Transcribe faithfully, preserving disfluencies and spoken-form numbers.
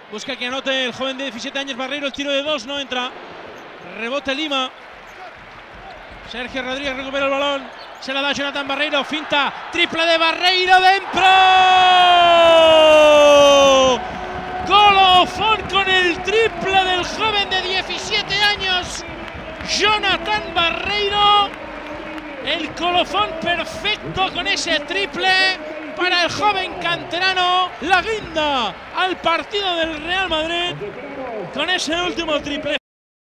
Busca que anote el joven de diecisiete años Barreiro. El tiro de dos no entra. Rebote Lima. Sergio Rodríguez recupera el balón. Se la da Jonathan Barreiro. Finta. Triple de Barreiro dentro. Colofón con el triple del joven de diecisiete años. Jonathan Barreiro. El colofón perfecto con ese triple para el joven canterano. La guinda al partido del Real Madrid con ese último triple.